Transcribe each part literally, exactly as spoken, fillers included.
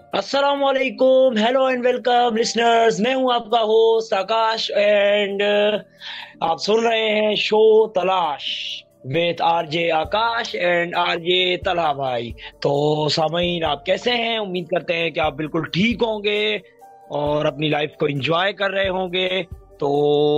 अस्सलाम वालेकुम, hello and welcome listeners. मैं हूं आपका होस्ट आकाश एंड आप सुन रहे हैं show Talaash with RJ Akash and RJ Talha भाई। तो सामीन, आप कैसे हैं? उम्मीद करते हैं कि आप बिल्कुल ठीक होंगे और अपनी लाइफ को एंजॉय कर रहे होंगे। तो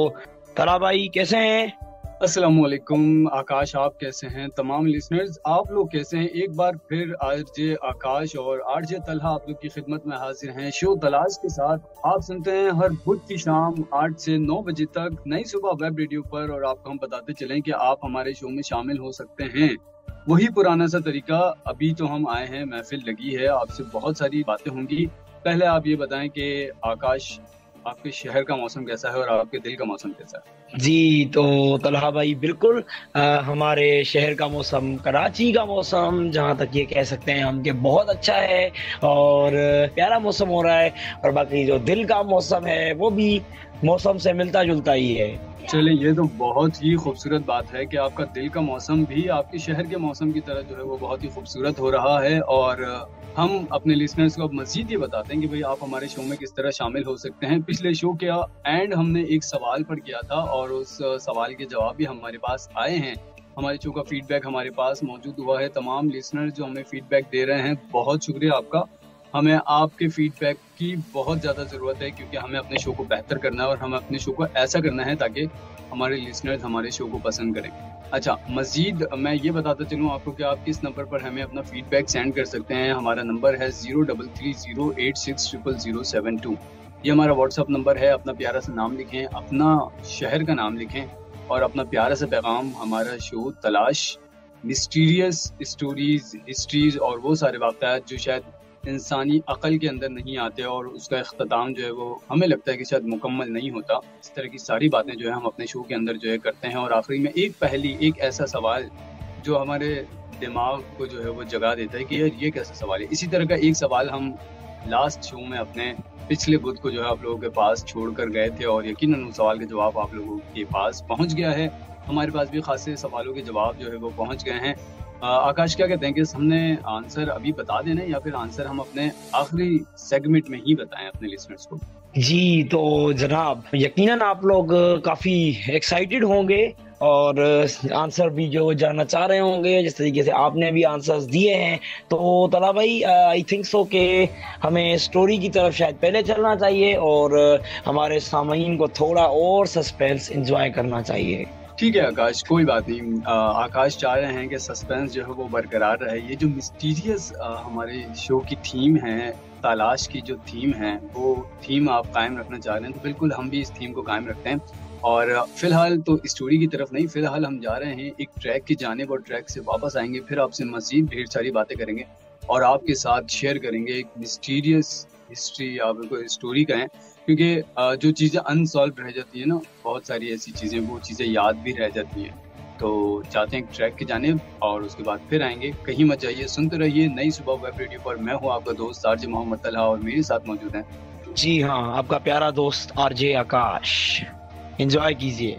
तलहा भाई कैसे हैं? अस्सलाम वालेकुम आकाश, आप कैसे हैं? तमाम लिसनर्स, आप लोग कैसे हैं? एक बार फिर आरजे आकाश और आरजे तलहा आप लोग की खिदमत में हाजिर हैं शो तलाश के साथ। आप सुनते हैं हर बुध की शाम आठ से नौ बजे तक नई सुबह वेब रेडियो पर, और आपको हम बताते चलें कि आप हमारे शो में शामिल हो सकते हैं। वही पुराना सा तरीका, अभी तो हम आए हैं, महफिल लगी है, आपसे बहुत सारी बातें होंगी। पहले आप ये बताएं कि आकाश, आपके शहर का मौसम कैसा है और आपके दिल का मौसम कैसा है? जी तो तलहा भाई, बिल्कुल आ, हमारे शहर का मौसम, कराची का मौसम जहाँ तक ये कह सकते हैं हम कि बहुत अच्छा है और प्यारा मौसम हो रहा है। और बाकी जो दिल का मौसम है वो भी मौसम से मिलता जुलता ही है। चले, ये तो बहुत ही खूबसूरत बात है कि आपका दिल का मौसम भी आपके शहर के मौसम की तरह जो है वो बहुत ही खूबसूरत हो रहा है। और हम अपने लिसनर्स को अब मजीद ये बताते हैं कि भाई आप हमारे शो में किस तरह शामिल हो सकते हैं। पिछले शो के एंड हमने एक सवाल पर किया था और उस सवाल के जवाब भी हमारे पास आए हैं। हमारे शो का फीडबैक हमारे पास मौजूद हुआ है। तमाम लिसनर्स जो हमें फीडबैक दे रहे हैं, बहुत शुक्रिया आपका। हमें आपके फीडबैक की बहुत ज़्यादा ज़रूरत है क्योंकि हमें अपने शो को बेहतर करना है और हमें अपने शो को ऐसा करना है ताकि हमारे लिसनर्स हमारे शो को पसंद करें। अच्छा, मज़ीद मैं ये बताता चलूँ आपको कि आप किस नंबर पर हमें अपना फीडबैक सेंड कर सकते हैं। हमारा नंबर है zero double three zero eight six triple zero seven two. ये हमारा व्हाट्सअप नंबर है। अपना प्यारा सा नाम लिखें, अपना शहर का नाम लिखें और अपना प्यारा सा पैगाम। हमारा शो तलाश मिस्टीरियस स्टोरीज, हिस्ट्रीज और वो सारे वाक़यात जो शायद इंसानी अकल के अंदर नहीं आते और उसका इख्तिताम जो है वो हमें लगता है कि शायद मुकम्मल नहीं होता, इस तरह की सारी बातें जो है हम अपने शो के अंदर जो है करते हैं। और आखिरी में एक पहेली, एक ऐसा सवाल जो हमारे दिमाग को जो है वो जगा देता है कि यार ये कैसा सवाल है। इसी तरह का एक सवाल हम लास्ट शो में अपने पिछले बुध को जो है आप लोगों के पास छोड़ कर गए थे और यकीनन उस सवाल के जवाब आप लोगों के पास पहुँच गया है। हमारे पास भी खासे सवालों के जवाब जो है वो पहुँच गए हैं। आकाश, क्या कहते हैं कि हमने आंसर अभी बता देना या फिर आंसर हम अपने आखिरी सेगमेंट में ही बताएं अपने लिसनर्स को? जी तो जनाब, यकीनन आप लोग काफी एक्साइटेड होंगे और आंसर भी जो जानना चाह रहे होंगे, जिस तरीके से आपने भी आंसर्स दिए हैं। तो तला भाई, आई थिंक सो कि हमें स्टोरी की तरफ शायद पहले चलना चाहिए और हमारे सामीन को थोड़ा और सस्पेंस एंजॉय करना चाहिए। ठीक है आकाश, कोई बात नहीं। आकाश चाह रहे हैं कि सस्पेंस जो है वो बरकरार रहे। ये जो मिस्टीरियस हमारे शो की थीम है, तलाश की जो थीम है, वो थीम आप कायम रखना चाह रहे हैं, तो बिल्कुल हम भी इस थीम को कायम रखते हैं। और फिलहाल तो स्टोरी की तरफ नहीं, फिलहाल हम जा रहे हैं एक ट्रैक की जानिब और ट्रैक से वापस आएंगे, फिर आपसे मजीद ढेर सारी बातें करेंगे और आपके साथ शेयर करेंगे एक मिस्टीरियस हिस्ट्री, आप उनको स्टोरी कहें, क्योंकि जो चीज़ें अनसॉल्व रह जाती है ना, बहुत सारी ऐसी चीज़ें, वो चीज़ें याद भी रह जाती हैं। तो चाहते हैं ट्रैक की जानिब और उसके बाद फिर आएंगे। कहीं मत जाइए, सुनते रहिए नई सुबह वेब रेडियो पर। मैं हूँ आपका दोस्त आरजे मोहम्मद तलहा और मेरे साथ मौजूद हैं, जी हाँ, आपका प्यारा दोस्त आरजे आकाश। एंजॉय कीजिए।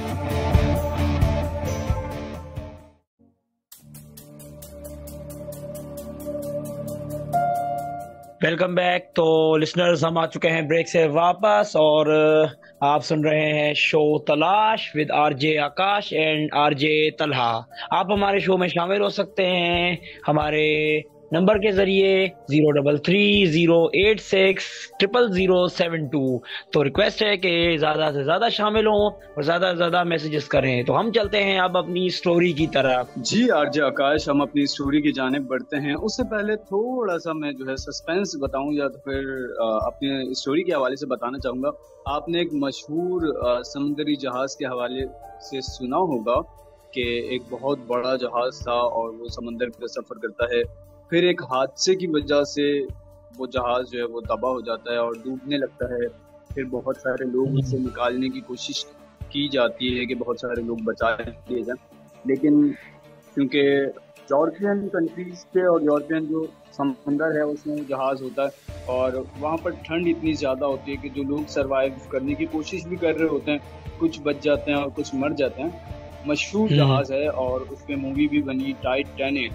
Welcome back. तो लिसनर्स, हम आ चुके हैं ब्रेक से वापस और आप सुन रहे हैं show Talaash with RJ Akash and RJ Talha. आप हमारे शो में शामिल हो सकते हैं हमारे नंबर के जरिए zero double three zero eight six triple zero seven two. तो रिक्वेस्ट है कि ज्यादा से ज्यादा शामिल हों और ज्यादा से ज्यादा मैसेजेस करें। तो हम चलते हैं अब अपनी स्टोरी की तरफ। जी आरजे आकाश, हम अपनी स्टोरी की जानिब बढ़ते हैं। उससे पहले थोड़ा सा मैं जो है सस्पेंस बताऊं या तो फिर अपनी स्टोरी के हवाले से बताना चाहूँगा। आपने एक मशहूर समुद्री जहाज के हवाले से सुना होगा कि एक बहुत बड़ा जहाज था और वो समंदर पे सफ़र करता है, फिर एक हादसे की वजह से वो जहाज़ जो है वो तबाह हो जाता है और डूबने लगता है। फिर बहुत सारे लोग उसे निकालने की कोशिश की जाती है कि बहुत सारे लोग बचा लिए जाएं, लेकिन क्योंकि यूरोपियन कंट्रीज से और यूरोपियन जो समंदर है उसमें जहाज़ होता है और वहाँ पर ठंड इतनी ज़्यादा होती है कि जो लोग सरवाइव करने की कोशिश भी कर रहे होते हैं, कुछ बच जाते हैं और कुछ मर जाते हैं। मशहूर जहाज़ है और उस पर मूवी भी बनी, टाइटैनिक।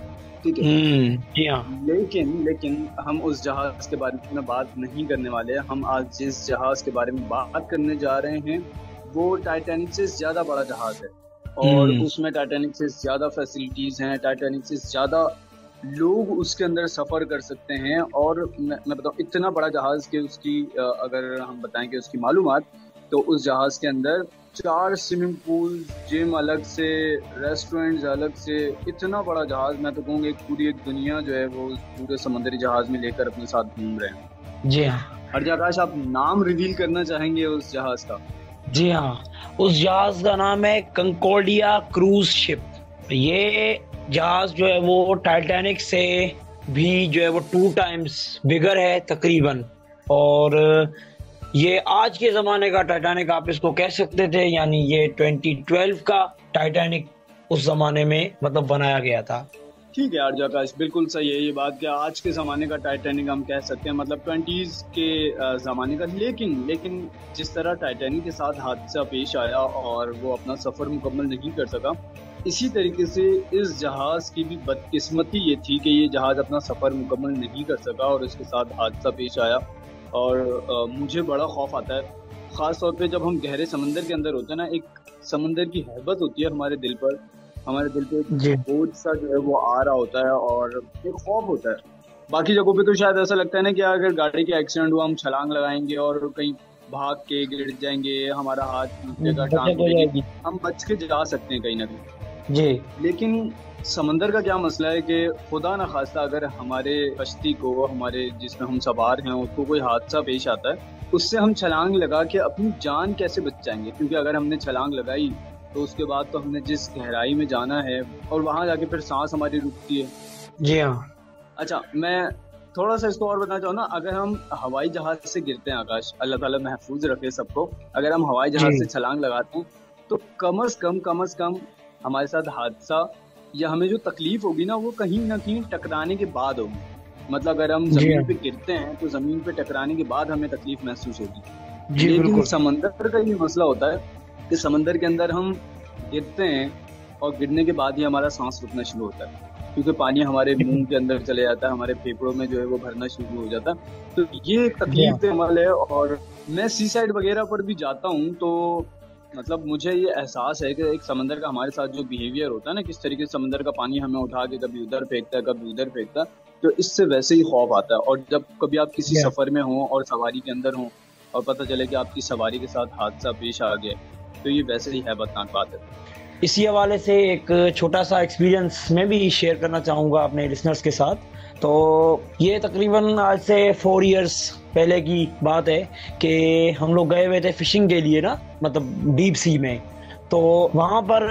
ठीक है। हम्म जी हाँ। लेकिन लेकिन हम उस जहाज के बारे में बात नहीं करने वाले हैं। हम आज जिस जहाज के बारे में बात करने जा रहे हैं वो टाइटैनिक से ज्यादा बड़ा जहाज है, और हम्म उसमें टाइटैनिक से ज्यादा फैसिलिटीज हैं, टाइटैनिक से ज्यादा लोग उसके अंदर सफर कर सकते हैं। और मैं, मैं बताऊँ इतना बड़ा जहाज कि उसकी अ, अगर हम बताएं कि उसकी मालूमात, तो उस जहाज के अंदर चार स्विमिंग पूल, जिम अलग से, रेस्टोरेंट्स अलग से, इतना बड़ा जहाज। मैं तो कहूँगा एक पूरी एक दुनिया जो है वो पूरे समुद्री जहाज में लेकर अपने साथ घूम रहे हैं। जी हाँ। हरज आकाश, आप नाम रिवील करना चाहेंगे उस जहाज का? जी हाँ, उस जहाज का नाम है कंकॉर्डिया क्रूज शिप। ये जहाज जो है वो टाइटैनिक से भी जो है वो टू टाइम्स बिगर है तकरीबन। और ये आज के ज़माने का टाइटैनिक आप इसको कह सकते थे, यानी ये ट्वेंटी ट्वेल्व का टाइटैनिक उस ज़माने में मतलब बनाया गया था। ठीक है हरज आकाश, बिल्कुल सही है ये बात कि आज के ज़माने का टाइटैनिक हम कह सकते हैं, मतलब ट्वेंटीज़ के ज़माने का। लेकिन लेकिन जिस तरह टाइटैनिक के साथ हादसा पेश आया और वो अपना सफ़र मुकम्मल नहीं कर सका, इसी तरीके से इस जहाज़ की भी बदकिस्मती ये थी कि ये जहाज़ अपना सफ़र मुकम्मल नहीं कर सका और इसके साथ हादसा पेश आया। और आ, मुझे बड़ा खौफ आता है, ख़ास तौर पे जब हम गहरे समंदर के अंदर होते हैं ना, एक समंदर की हैबत होती है हमारे दिल पर, हमारे दिल पे एक बोझ सा जो है वो आ रहा होता है और एक खौफ होता है। बाकी जगहों पे तो शायद ऐसा लगता है ना कि अगर गाड़ी के एक्सीडेंट हुआ, हम छलांग लगाएंगे और कहीं भाग के गिर जाएंगे, हमारा हाथ टूटेगा, टांग टूटेगी, हम बच के जा सकते हैं कहीं ना कहीं जी। लेकिन समंदर का क्या मसला है कि खुदा न खास्ता अगर हमारे कश्ती को, हमारे जिसमें हम सवार हैं, उसको कोई हादसा पेश आता है, उससे हम छलांग लगा के अपनी जान कैसे बच जाएंगे? क्योंकि अगर हमने छलांग लगाई तो उसके बाद तो हमने जिस गहराई में जाना है और वहां जाके फिर सांस हमारी रुकती है। जी हाँ। अच्छा, मैं थोड़ा सा इसको और बताना चाहूँ ना, अगर हम हवाई जहाज से गिरते हैं आकाश, अल्लाह ताला महफूज रखे सबको, अगर हम हवाई जहाज से छलांग लगाते हैं तो कम अज कम कम अज कम हमारे साथ हादसा या हमें जो तकलीफ होगी ना वो कहीं ना कहीं टकराने के बाद होगी। मतलब अगर हम जमीन पे गिरते हैं तो जमीन पे टकराने के बाद हमें तकलीफ महसूस होगी। लेकिन समंदर का ये मसला होता है कि समंदर के अंदर हम गिरते हैं और गिरने के बाद ही हमारा सांस रुकना शुरू होता है, क्योंकि पानी हमारे मुंह के अंदर चले जाता है, हमारे फेफड़ों में जो है वो भरना शुरू हो जाता है। तो ये एक तकलीफ दे अमल है। और मैं सी साइड वगैरह पर भी जाता हूँ तो मतलब मुझे ये एहसास है कि एक समंदर का हमारे साथ जो बिहेवियर होता है ना, किस तरीके से समंदर का पानी हमें उठा के कभी उधर फेंकता है, कभी उधर फेंकता है, तो इससे वैसे ही खौफ आता है। और जब कभी आप किसी सफर में हो और सवारी के अंदर हो और पता चले कि आपकी सवारी के साथ हादसा पेश आ गया, तो ये वैसे ही हैबतनाक बात है। इसी हवाले से एक छोटा सा एक्सपीरियंस मैं भी शेयर करना चाहूँगा अपने लिसनर्स के साथ। तो ये तकरीबन आज से फोर इयर्स पहले की बात है कि हम लोग गए हुए थे फिशिंग के लिए ना, मतलब डीप सी में। तो वहाँ पर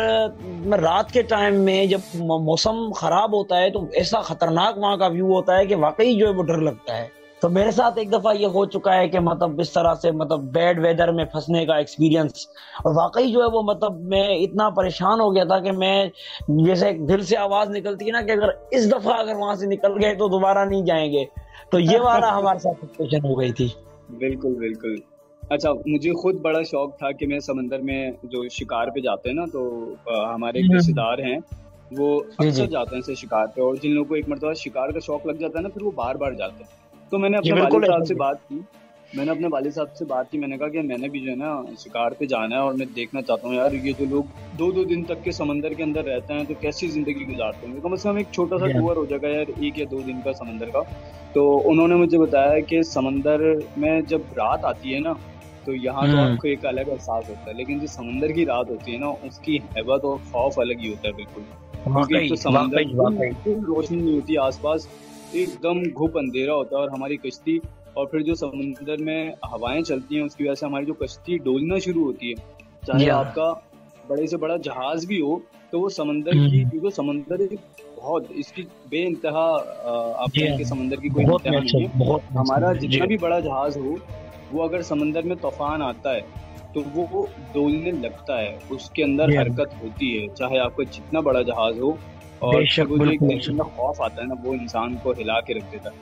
रात के टाइम में जब मौसम ख़राब होता है तो ऐसा ख़तरनाक वहाँ का व्यू होता है कि वाकई जो है वो डर लगता है। तो मेरे साथ एक दफ़ा ये हो चुका है कि मतलब इस तरह से मतलब बैड वेदर में फंसने का एक्सपीरियंस, और वाकई जो है वो मतलब मैं इतना परेशान हो गया था कि मैं जैसे दिल से आवाज़ निकलती है ना कि अगर इस दफ़ा अगर वहाँ से निकल गए तो दोबारा नहीं जाएंगे। तो ये वाला हमारे साथ सिचुएशन हो गई थी। बिल्कुल बिल्कुल। अच्छा, मुझे खुद बड़ा शौक था कि मैं समंदर में जो शिकार पे जाते हैं ना, तो आ, हमारे रिश्तेदार हैं वो अक्सर जाते हैं से शिकार पे, और जिन लोगों को एक मरतबा शिकार का शौक लग जाता है ना, फिर वो बार बार जाते हैं। तो मैंने अपने वालिद साहब से बात की मैंने अपने वालिद साहब से बात की मैंने कहा कि मैंने भी जो है ना शिकार पे जाना है और मैं देखना चाहता हूँ यार, ये जो लोग दो दो दिन तक के समंदर के अंदर रहते हैं तो कैसी जिंदगी गुजारते हैं। कम से कम एक छोटा सा टूर हो जाएगा यार, एक या दो दिन का समंदर का। तो उन्होंने मुझे बताया कि समंदर में जब रात आती है ना, तो यहाँ तो आपको एक अलग एहसास होता है, लेकिन जो समंदर की रात होती है ना, उसकी हैबत और खौफ अलग ही होता है बिल्कुल। क्योंकि तो समंदर रोशनी नहीं होती आसपास, एकदम घुप अंधेरा होता है, और हमारी कश्ती और फिर जो समंदर में हवाएं चलती हैं उसकी वजह से हमारी जो कश्ती डोलना शुरू होती है, चाहे आपका बड़े से बड़ा जहाज भी हो, तो वो समंदर की, क्योंकि समंदर एक बहुत इसकी बेइंतहा, आप कहें कि समंदर की कोई इंतहा नहीं है। हमारा जितना भी बड़ा जहाज हो, वो अगर समंदर में तूफान आता है तो वो डोलने लगता है, उसके अंदर हरकत होती है, चाहे आपका जितना बड़ा जहाज हो। और वो जो एक टेंशन का खौफ आता है ना, वो इंसान को हिला के रख देता है।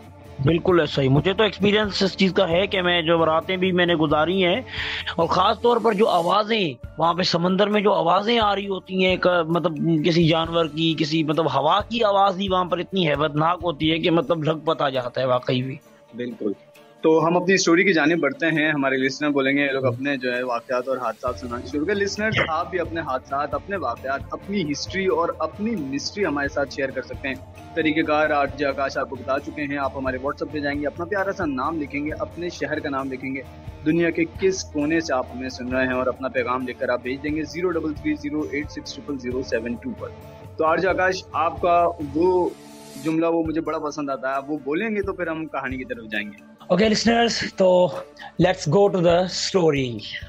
बिल्कुल ऐसा ही, मुझे तो एक्सपीरियंस इस चीज का है कि मैं जो रातें भी मैंने गुजारी हैं, और खास तौर पर जो आवाजें वहां पे समंदर में जो आवाजें आ रही होती हैं, क- मतलब किसी जानवर की, किसी मतलब हवा की आवाज ही वहां पर इतनी हैबतनाक होती है कि मतलब लग पता जाता है वाकई भी। बिल्कुल। तो हम अपनी स्टोरी की जानिब बढ़ते हैं। हमारे लिसनर बोलेंगे ये लोग अपने जो है वाकयात और हादसात सुनाना शुरू करें। लिसनर्स, आप भी अपने हादसात, अपने वाकयात, अपनी हिस्ट्री और अपनी मिस्ट्री हमारे साथ शेयर कर सकते हैं। तरीकेकार आरजे आकाश आपको बता चुके हैं। आप हमारे व्हाट्सएप पे जाएंगे, अपना प्यारा सा नाम लिखेंगे, अपने शहर का नाम लिखेंगे, दुनिया के किस कोने से आप हमें सुन रहे हैं, और अपना पैगाम लिखकर आप भेज देंगे zero double three zero eight six triple zero seven two पर। तो आरजे आकाश, आपका वो जुमला वो मुझे बड़ा पसंद आता है, आप वो बोलेंगे तो फिर हम कहानी की तरफ जाएंगे। ओके लिसनर्स, तो let's go to the story.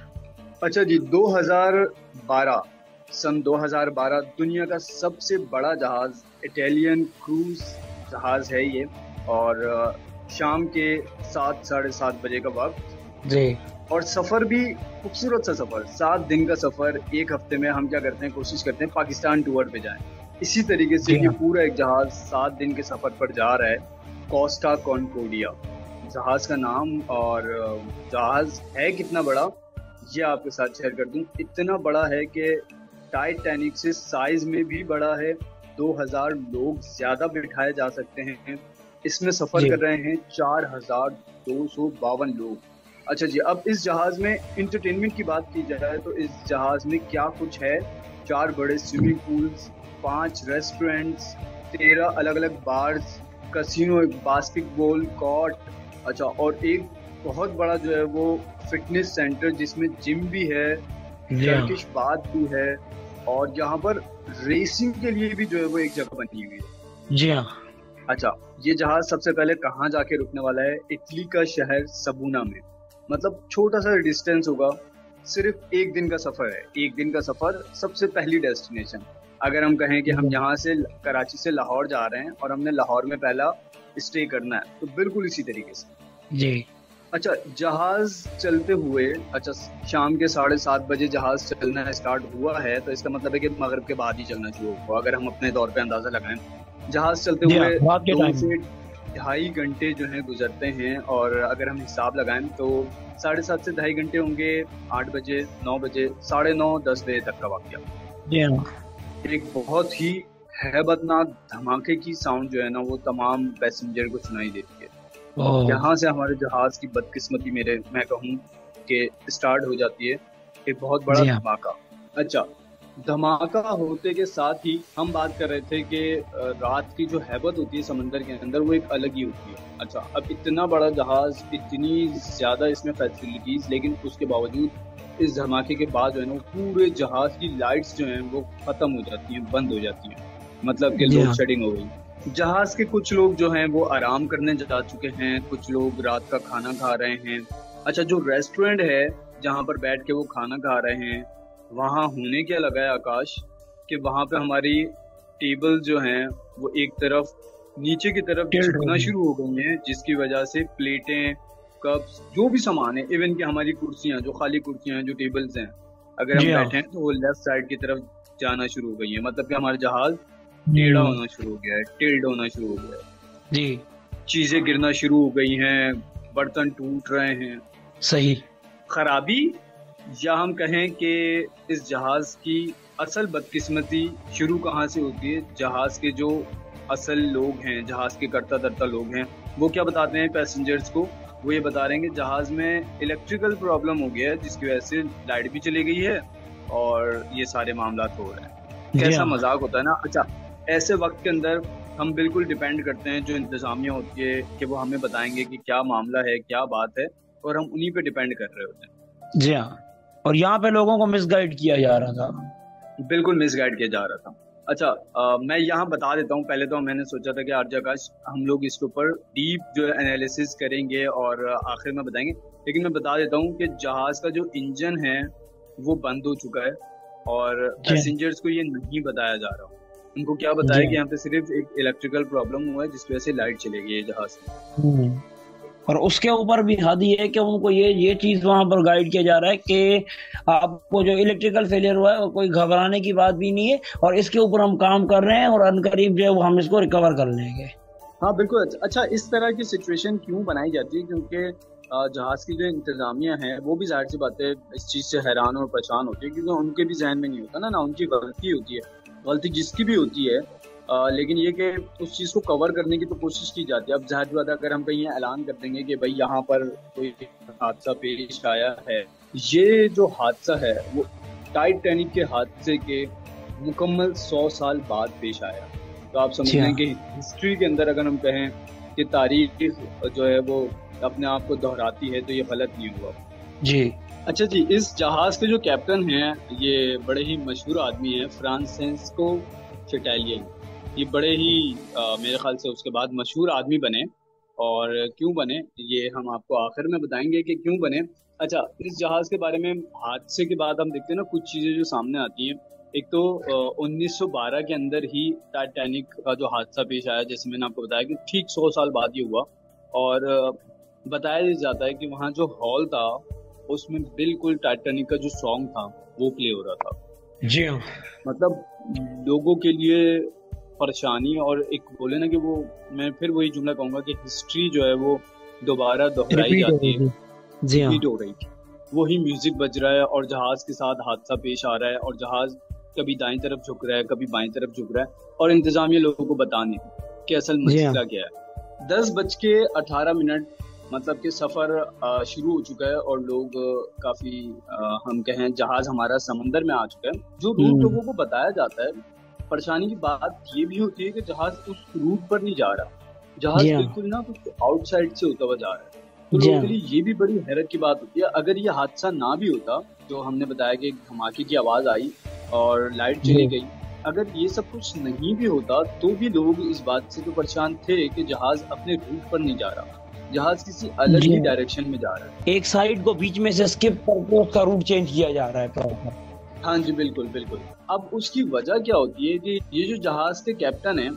अच्छा जी, दो हज़ार बारह, सन दो हज़ार बारह दुनिया का सबसे बड़ा जहाज इटालियन क्रूज जहाज है ये, और अ, शाम के सात साढ़े सात बजे का वक्त जी। और सफर भी खूबसूरत सा सफर, सात दिन का सफर। एक हफ्ते में हम क्या करते हैं, कोशिश करते हैं पाकिस्तान टूर पे जाएं। इसी तरीके से ये पूरा एक जहाज सात दिन के सफर पर जा रहा है। कोस्टा कॉन्कोर्डिया जहाज का नाम, और जहाज है कितना बड़ा ये आपके साथ शेयर कर दूं। इतना बड़ा है कि टाइटैनिक से साइज में भी बड़ा है। दो हज़ार लोग ज्यादा बिठाए जा सकते हैं। इसमें सफर कर रहे हैं चार हज़ार दो सौ बावन लोग। अच्छा जी, अब इस जहाज में इंटरटेनमेंट की बात की जाए तो इस जहाज में क्या कुछ है। चार बड़े स्विमिंग पूल्स, पांच रेस्टोरेंट्स, तेरह अलग अलग बार्स, कसिनो, एक बास्केटबॉल कोर्ट, अच्छा, और एक बहुत बड़ा जो है वो फिटनेस सेंटर जिसमें जिम भी है, टर्किश बाथ भी है, और यहाँ पर रेसिंग के लिए भी जो है वो एक जगह बनी हुई है। जी हाँ। अच्छा, ये जहाज सबसे पहले कहाँ जाके रुकने वाला है? इटली का शहर सबूना में। मतलब छोटा सा डिस्टेंस होगा, सिर्फ एक दिन का सफर है। एक दिन का सफर, सबसे पहली डेस्टिनेशन। अगर हम कहें कि हम यहाँ से कराची से लाहौर जा रहे हैं और हमने लाहौर में पहला स्टे करना है, तो बिल्कुल इसी तरीके से जी। अच्छा, जहाज चलते हुए, अच्छा शाम के साढ़े सात बजे जहाज चलना स्टार्ट हुआ है, तो इसका मतलब है कि मगरिब के बाद ही चलना शुरू हुआ। अगर हम अपने तौर पे अंदाजा लगाएं, जहाज चलते हुए दो से ढाई घंटे जो है गुजरते हैं, और अगर हम हिसाब लगाएं तो साढ़े सात से ढाई घंटे होंगे। आठ बजे, नौ बजे, साढ़े नौ, दस बजे तक का वाकया। एक बहुत ही हैबतनाक धमाके की साउंड जो है ना, वो तमाम पैसेंजर को सुनाई देती है। यहाँ से हमारे जहाज की बदकिस्मती मेरे मैं कहूँ कि स्टार्ट हो जाती है, एक बहुत बड़ा धमाका। अच्छा, धमाका होते के साथ ही हम बात कर रहे थे कि रात की जो हैबत होती है समंदर के अंदर, वो एक अलग ही होती है। अच्छा, अब इतना बड़ा जहाज, इतनी ज्यादा इसमें फैसिलिटीज, लेकिन उसके बावजूद इस धमाके के बाद जो है ना, पूरे जहाज की लाइट्स जो हैं वो खत्म हो जाती हैं, बंद हो जाती हैं। मतलब कि लोड शेडिंग हो गई। जहाज के कुछ लोग जो हैं वो आराम करने जा चुके हैं, कुछ लोग रात का खाना खा रहे हैं। अच्छा, जो रेस्टोरेंट है जहाँ पर बैठ के वो खाना खा रहे हैं, वहाँ होने क्या लगा है आकाश कि वहाँ पे हमारी टेबल जो हैं वो एक तरफ नीचे की तरफ झुकना शुरू हो गई हैं, जिसकी वजह से प्लेटें, कप्स, जो भी सामान है, इवन कि हमारी कुर्सियाँ, जो खाली कुर्सियाँ हैं, जो टेबल्स हैं, अगर हम बैठे हैं तो वो लेफ्ट साइड की तरफ जाना शुरू हो गई है। मतलब कि हमारा जहाज टेढ़ा होना शुरू हो गया है, टिल्ड होना शुरू हो गया है जी। चीजें गिरना शुरू हो गई हैं, बर्तन टूट रहे हैं। सही खराबी, या हम कहें कि इस जहाज की असल बदकिस्मती शुरू कहाँ से होती है? जहाज के जो असल लोग हैं, जहाज के करता धरता लोग हैं, वो क्या बताते हैं पैसेंजर्स को? वो ये बता रहे हैं कि जहाज में इलेक्ट्रिकल प्रॉब्लम हो गया है, जिसकी वजह से लाइट भी चली गई है और ये सारे मामला हो रहे हैं। कैसा मजाक होता है ना। अच्छा, ऐसे वक्त के अंदर हम बिल्कुल डिपेंड करते हैं जो इंतजामिया होती है कि वो हमें बताएंगे कि क्या मामला है, क्या बात है, और हम उन्हीं पे डिपेंड कर रहे होते हैं। जी हाँ, और यहाँ पे लोगों को मिसगाइड किया जा रहा था। बिल्कुल मिसगाइड किया जा रहा था। अच्छा, आ, मैं यहाँ बता देता हूँ। पहले तो मैंने सोचा था कि आरजे आकाश हम लोग इसके ऊपर डीप जो है एनालिसिस करेंगे और आखिर में बताएंगे, लेकिन मैं बता देता हूँ कि जहाज का जो इंजन है वो बंद हो चुका है और पैसेंजर्स को ये नहीं बताया जा रहा। उनको क्या बताया कि यहाँ पे सिर्फ एक इलेक्ट्रिकल प्रॉब्लम हुआ है जिसकी वजह से लाइट चली गई है जहाज में। और उसके ऊपर भी हद ये है कि उनको ये ये चीज वहां पर गाइड किया जा रहा है कि आपको जो इलेक्ट्रिकल फेलियर हुआ है कोई घबराने की बात भी नहीं है, और इसके ऊपर हम काम कर रहे हैं और अनकरीब जो है वो हम इसको रिकवर कर लेंगे। हाँ बिल्कुल। अच्छा, इस तरह की सिचुएशन क्यों बनाई जाती है? क्योंकि अ, जहाज की जो इंतजामिया है वो भी जाहिर सी बात है इस चीज़ से हैरान और परेशान होती है, क्योंकि उनके भी जहन में नहीं होता ना ना उनकी गलती होती है, गलती जिसकी भी होती है। अ, लेकिन ये कि उस चीज़ को कवर करने की तो कोशिश की जाती है। अब जाहिर सी बात है, अगर हम कहीं ऐलान कर देंगे कि भाई यहाँ पर कोई हादसा पेश आया है, ये जो हादसा है वो टाइटैनिक के हादसे के मुकम्मल सौ साल बाद पेश आया, तो आप समझ लें कि हिस्ट्री के अंदर अगर हम कहें कि तारीख जो है वो अपने आप को दोहराती है, तो ये गलत नहीं हुआ जी। अच्छा जी, इस जहाज के जो कैप्टन हैं ये बड़े ही मशहूर आदमी हैं, फ्रांसेस्को चिटैलियन। ये बड़े ही आ, मेरे ख्याल से उसके बाद मशहूर आदमी बने, और क्यों बने ये हम आपको आखिर में बताएंगे कि क्यों बने। अच्छा, इस जहाज के बारे में हादसे के बाद हम देखते हैं ना कुछ चीज़ें जो सामने आती हैं। एक तो उन्नीस सौ बारह के अंदर ही टाइटैनिक का जो हादसा पेश आया, जैसे मैंने आपको बताया कि ठीक सौ साल बाद ये हुआ, और बताया जाता है कि वहाँ जो हॉल था उसमें बिल्कुल टाइटैनिक का जो सॉन्ग था वो प्ले हो रहा था। जी हाँ। मतलब लोगों के लिए परेशानी, और एक बोले ना कि वो, मैं फिर वही जुमला कहूँगा कि हिस्ट्री जो है वो दोबारा दोहराई जाती है, जी हाँ, रिपीट हो रही थी। वही म्यूजिक बज रहा है और जहाज के साथ हादसा पेश आ रहा है, और जहाज कभी दाईं तरफ झुक रहा है, कभी बाईं तरफ झुक रहा है, और इंतजामिया लोगों को बताने कि असल मसला क्या है। दस बज के अठारह मिनट मतलब कि सफर शुरू हो चुका है, और लोग काफी हम कहें जहाज हमारा समंदर में आ चुका है। जो रूट लोगों को बताया जाता है, परेशानी की बात ये भी होती है कि जहाज उस रूट पर नहीं जा रहा, जहाज बिल्कुल ना कुछ आउटसाइड से होता हुआ जा रहा है। तो लोगों के लिए ये भी बड़ी हैरत की बात होती है। अगर ये हादसा ना भी होता, जो हमने बताया कि धमाके की आवाज आई और लाइट चली गई, अगर ये सब कुछ नहीं भी होता तो भी लोग इस बात से तो परेशान थे कि जहाज अपने रूट पर नहीं जा रहा, जहाज किसी अलग ही डायरेक्शन में जा रहा है, एक साइड को बीच में से स्किप करके उसका रूट चेंज किया जा रहा है। हाँ जी बिल्कुल बिल्कुल। अब उसकी वजह क्या होती है कि ये जो जहाज के कैप्टन हैं,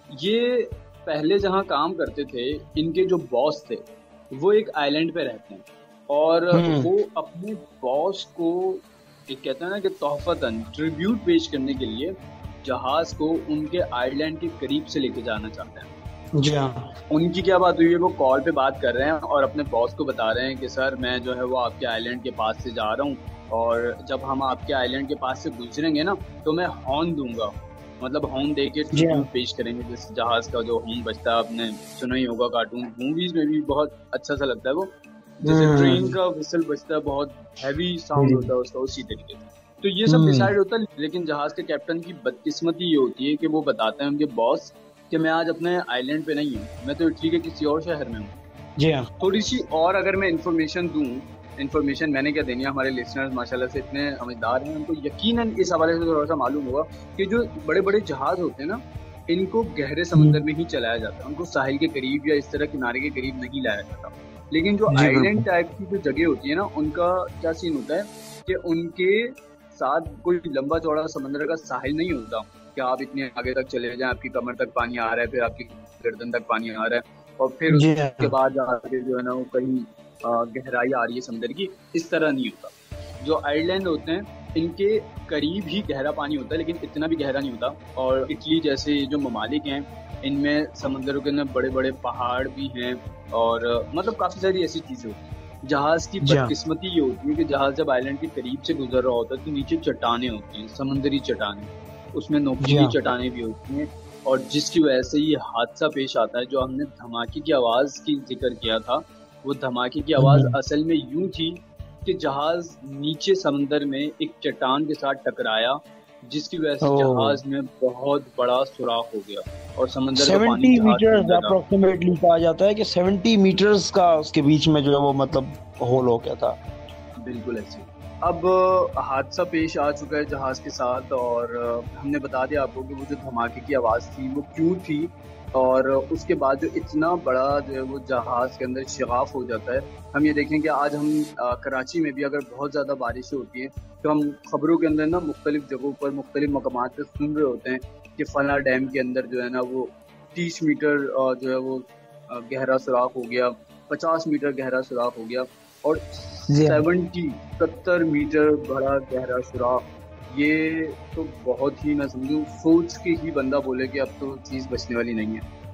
ये पहले जहाँ काम करते थे, इनके जो बॉस थे वो एक आइलैंड पे रहते हैं, और वो अपने बॉस को एक कहते हैं ना कि तोहफतन ट्रिब्यूट पेश करने के लिए जहाज को उनके आइलैंड के करीब से लेके जाना चाहते हैं। जी हाँ। उनकी क्या बात हुई है, वो कॉल पे बात कर रहे हैं और अपने बॉस को बता रहे हैं कि सर मैं जो है वो आपके आइलैंड के पास से जा रहा हूँ, और जब हम आपके आइलैंड के पास से गुजरेंगे ना तो मैं हॉर्न दूंगा, मतलब हॉर्न दे के ट्रिब्यूट पेश करेंगे। जैसे जहाज का जो हॉर्न बजता है, आपने सुना ही होगा, कार्टून मूवीज में भी बहुत अच्छा सा लगता है वो, जैसे ट्रेन का व्हिसल बजता है, बहुत हैवी साउंड होता है उसका, उसी तरीके से। तो ये सब डिसाइड होता है, लेकिन जहाज के कैप्टन की बदकिस्मती ये होती है कि वो बताते हैं उनके बॉस कि मैं आज अपने आइलैंड पे नहीं हूँ, मैं तो इटली के किसी और शहर में हूँ। जी हाँ। थोड़ी सी और अगर मैं इन्फॉर्मेशन दूँ, इन्फॉर्मेशन मैंने क्या देनी है, हमारे लिसनर्स माशाल्लाह से इतने समझदार हैं, उनको यकीनन इस हवाले से थोड़ा सा मालूम होगा कि जो बड़े बड़े जहाज होते हैं ना, इनको गहरे समंदर में ही चलाया जाता है, उनको साहिल के करीब या इस तरह किनारे के करीब नहीं लाया जाता। लेकिन जो आइलैंड टाइप की जो जगह होती है ना, उनका क्या सीन होता है कि उनके साथ कोई लंबा चौड़ा समंदर का साहिल नहीं होता कि आप इतने आगे तक चले जाएं, आपकी कमर तक पानी आ रहा है, फिर आपकी गर्दन तक पानी आ रहा है, और फिर उसके बाद जाके जो है ना वो कहीं गहराई आ रही है समुद्र की, इस तरह नहीं होता। जो आइलैंड होते हैं इनके करीब ही गहरा पानी होता है, लेकिन इतना भी गहरा नहीं होता। और इटली जैसे जो ममालिक हैं, इनमें समुद्रों के अंदर बड़े बड़े पहाड़ भी हैं, और मतलब काफ़ी सारी ऐसी चीज़ें होती हैं। जहाज़ की बदकिस्मती ये होती है कि जहाज़ जब आइलैंड के करीब से गुजर रहा होता है तो नीचे चट्टानें होती हैं, समुद्री चट्टानें, उसमें नोकीली चट्टानें भी होती हैं, और जिसकी वजह से ये हादसा पेश आता है। जो हमने धमाके की आवाज़ की जिक्र किया था, वो धमाके की आवाज़ असल में यूं थी कि जहाज नीचे समंदर में एक चट्टान के साथ टकराया, जिसकी वजह से जहाज में बहुत बड़ा सुराख हो गया, और समंदर का पानी सत्तर मीटर्स अप्रोक्सीमेटली कहा जाता है कि सत्तर मीटर्स का उसके बीच में जो है वो मतलब होल हो गया था। बिल्कुल ऐसे। अब हादसा पेश आ चुका है जहाज के साथ, और हमने बता दिया आपको कि वो जो धमाके की आवाज़ थी वो क्यों थी, और उसके बाद जो इतना बड़ा जो है वो जहाज़ के अंदर शिगाफ हो जाता है। हम ये देखें कि आज हम आ, कराची में भी अगर बहुत ज़्यादा बारिशें होती हैं तो हम खबरों के अंदर ना मुख्तलिफ जगहों पर मुख्तलिफ मकामात पर सुन रहे होते हैं कि फ़ला डैम के अंदर जो है ना वो तीस मीटर जो है वो गहरा सुराख हो गया, पचास मीटर गहरा सुराख हो गया, और सेवेंटी सत्तर मीटर बड़ा गहरा सुराख। ये तो बहुत ही, मैं समझूं, सोच के ही बंदा बोले कि अब तो चीज़ बचने वाली नहीं है।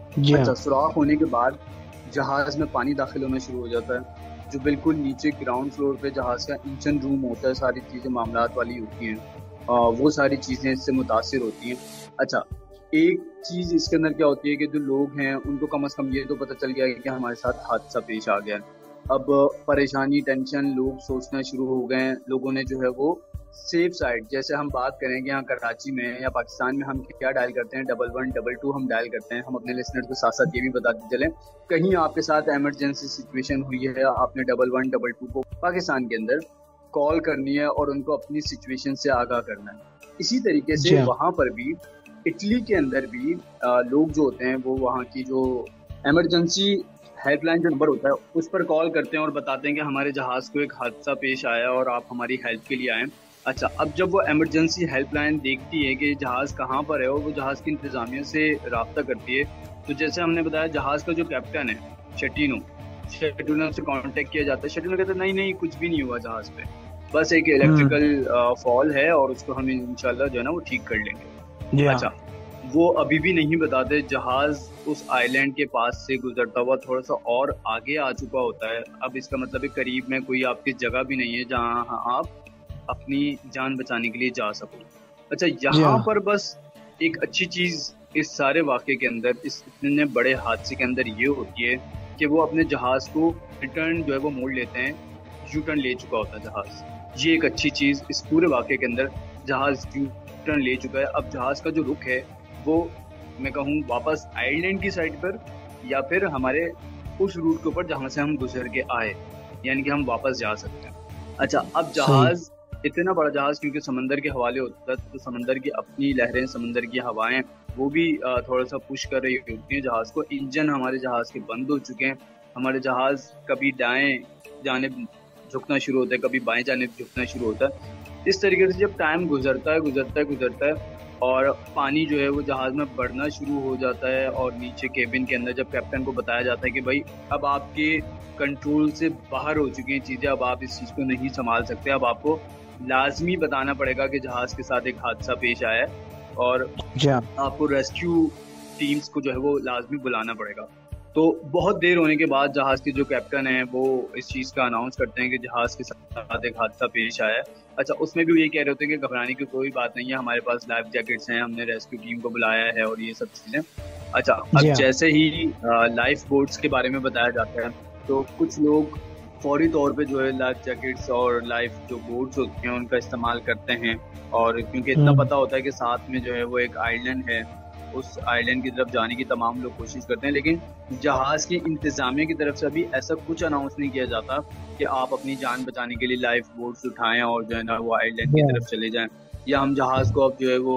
जी अच्छा, हाँ। सुराख होने के बाद जहाज में पानी दाखिल होना शुरू हो जाता है। जो बिल्कुल नीचे ग्राउंड फ्लोर पे जहाज का इंजन रूम होता है, सारी चीज़ें मामलात वाली होती हैं, आ, वो सारी चीज़ें इससे मुतासिर होती हैं। अच्छा, एक चीज़ इसके अंदर क्या होती है कि जो लोग हैं उनको कम से कम ये तो पता चल गया है कि हमारे साथ हादसा पेश आ गया है। अब परेशानी, टेंशन, लोग सोचना शुरू हो गए हैं। लोगों ने जो है वो सेफ साइड, जैसे हम बात करें कि यहाँ कराची में या पाकिस्तान में हम क्या डायल करते हैं, डबल वन डबल टू हम डायल करते हैं। हम अपने लिसनर्स को साथ साथ ये भी बताते चलें, कहीं आपके साथ इमरजेंसी सिचुएशन हुई है, आपने डबल वन डबल टू को पाकिस्तान के अंदर कॉल करनी है और उनको अपनी सिचुएशन से आगाह करना है। इसी तरीके जी से हाँ। वहाँ पर भी, इटली के अंदर भी आ, लोग जो होते हैं वो वहाँ की जो इमरजेंसी हेल्पलाइन जो नंबर होता है उस पर कॉल करते हैं और बताते हैं कि हमारे जहाज को एक हादसा पेश आया और आप हमारी हेल्प के लिए आए। अच्छा, अब जब वो इमरजेंसी हेल्पलाइन देखती है कि जहाज कहाँ पर है और वो जहाज की इंतजामिया से राब्ता करती है, तो जैसे हमने बताया जहाज का जो कैप्टन है शेटिनो, शेटिनो से कांटेक्ट किया जाता है। शेटिनो कहता है नहीं नहीं कुछ भी नहीं हुआ जहाज पे, बस एक इलेक्ट्रिकल फॉल है और उसको हम इंशाल्लाह जो है ना वो ठीक कर लेंगे। जी हाँ। अच्छा, वो अभी भी नहीं बताते। जहाज उस आइलैंड के पास से गुजरता हुआ थोड़ा सा और आगे आ चुका होता है। अब इसका मतलब है करीब में कोई आपकी जगह भी नहीं है जहाँ आप अपनी जान बचाने के लिए जा सको। अच्छा, जी यहाँ हाँ। पर बस एक अच्छी चीज इस सारे वाक़े के अंदर, इस इतने बड़े हादसे के अंदर ये होती है कि वो अपने जहाज को रिटर्न जो है वो मोड़ लेते हैं। यू टर्न ले चुका होता है जहाज। ये एक अच्छी चीज इस पूरे वाक़े के अंदर, जहाज यू टर्न ले चुका है। अब जहाज का जो रुख है वो मैं कहूँ वापस आइलैंड की साइड पर या फिर हमारे उस रूट के ऊपर जहाँ से हम गुजर के आए, यानी कि हम वापस जा सकते हैं। अच्छा, अब जहाज इतना बड़ा जहाज क्योंकि समंदर के हवाले होता है, तो समंदर की अपनी लहरें, समंदर की हवाएं वो भी थोड़ा सा पुश कर रही होती हैं जहाज को। इंजन हमारे जहाज के बंद हो चुके हैं। हमारे जहाज कभी दाएं जानिब झुकना शुरू होता है, कभी बाएं जानिब झुकना शुरू होता है। इस तरीके से जब टाइम गुजरता है गुजरता है गुजरता है और पानी जो है वो जहाज में बढ़ना शुरू हो जाता है और नीचे केबिन के अंदर जब कैप्टन को बताया जाता है कि भाई अब आपके कंट्रोल से बाहर हो चुकी हैं चीज़ें, अब आप इस चीज़ को नहीं संभाल सकते, अब आपको लाजमी बताना पड़ेगा कि जहाज के साथ एक हादसा पेश आया है और आपको रेस्क्यू टीम्स को जो है वो लाजमी बुलाना पड़ेगा। तो बहुत देर होने के बाद जहाज के जो कैप्टन हैं वो इस चीज़ का अनाउंस करते हैं कि जहाज के साथ एक हादसा पेश आया है। अच्छा, उसमें भी ये कह रहे होते हैं कि घबराने की कोई बात नहीं है, हमारे पास लाइफ जैकेट्स हैं, हमने रेस्क्यू टीम को बुलाया है और ये सब चीज़ें। अच्छा, अब जैसे ही लाइफ बोट्स के बारे में बताया जाता है तो कुछ लोग फौरी तौर पे जो है लाइफ जैकेट्स और लाइफ जो बोट्स होती हैं उनका इस्तेमाल करते हैं। और क्योंकि इतना पता होता है कि साथ में जो है वो एक आइलैंड है, उस आइलैंड की तरफ जाने की तमाम लोग कोशिश करते हैं। लेकिन जहाज की इंतजामिया की तरफ से अभी ऐसा कुछ अनाउंस नहीं किया जाता कि आप अपनी जान बचाने के लिए लाइफ बोट्स उठाएं और जो है ना वो आइलैंड की तरफ चले जाएं, या हम जहाज को अब जो है वो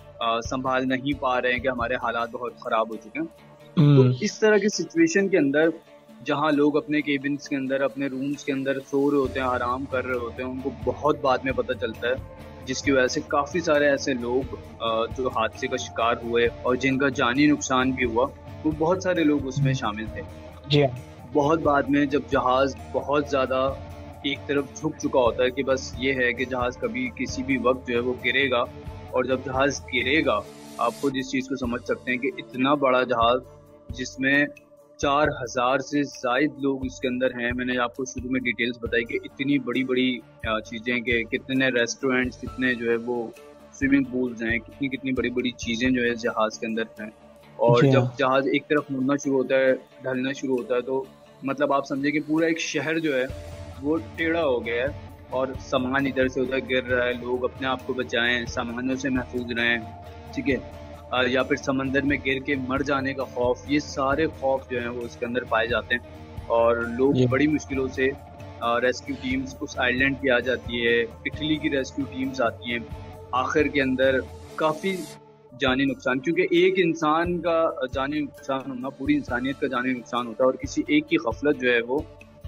संभाल नहीं पा रहे हैं कि हमारे हालात बहुत ख़राब हो चुके हैं। तो इस तरह की सिचुएशन के अंदर जहाँ लोग अपने केबिन्स के अंदर, अपने रूम्स के अंदर सो रहे होते हैं, आराम कर रहे होते हैं, उनको बहुत बाद में पता चलता है, जिसकी वजह से काफ़ी सारे ऐसे लोग जो हादसे का शिकार हुए और जिनका जानी नुकसान भी हुआ, वो बहुत सारे लोग उसमें शामिल थे। जी, बहुत बाद में जब जहाज़ बहुत ज़्यादा एक तरफ झुक चुका होता है कि बस ये है कि जहाज़ कभी किसी भी वक्त जो है वो गिरेगा, और जब जहाज़ गिरेगा आप खुद इस चीज़ को समझ सकते हैं कि इतना बड़ा जहाज़ जिसमें चार हजार से जायद लोग इसके अंदर हैं। मैंने आपको शुरू में डिटेल्स बताई कि इतनी बड़ी बड़ी चीज़ें, कि कितने रेस्टोरेंट्स, कितने जो है वो स्विमिंग पूल्स हैं, कितनी कितनी बड़ी बड़ी चीज़ें जो है जहाज़ के अंदर हैं। और जब जहाज़ एक तरफ मुड़ना शुरू होता है, ढलना शुरू होता है, तो मतलब आप समझे कि पूरा एक शहर जो है वो टेढ़ा हो गया है और सामान इधर से उधर गिर रहा है। लोग अपने आप को बचाएं, सामानों से महफूज रहें, ठीक है, या फिर समंदर में गिर के मर जाने का खौफ, ये सारे खौफ जो हैं वो इसके अंदर पाए जाते हैं। और लोग बड़ी मुश्किलों से, रेस्क्यू टीम्स उस आइलैंड की आ जाती है, इटली की रेस्क्यू टीम्स आती हैं, आखिर के अंदर काफ़ी जानी नुकसान, क्योंकि एक इंसान का जानी नुकसान होना पूरी इंसानियत का जानी नुकसान होता है, और किसी एक की गफलत जो है वो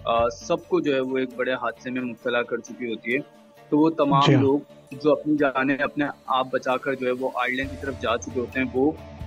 सबको जो है वो एक बड़े हादसे में मुब्तला कर चुकी होती है। तो वो तमाम लोग जो अपनी जाने अपने आप बचाकर जो है वो आइलैंड की तरफ जा चुके होते हैं वो,